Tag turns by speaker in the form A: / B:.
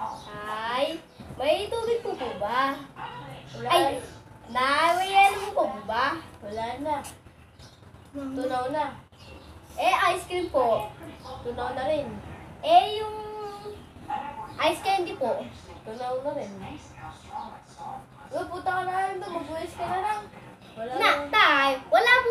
A: Ay, may tubig po ba?
B: Wala.
A: Ay, may yelo po ba?
B: Wala na. Tunaw na.
A: Ice cream po.
B: Tunaw na rin.
A: Yung ice candy po.
B: Tunaw na rin. Puta ka na lang doon. Magbuwis ka na lang. Wala
A: Tay, wala po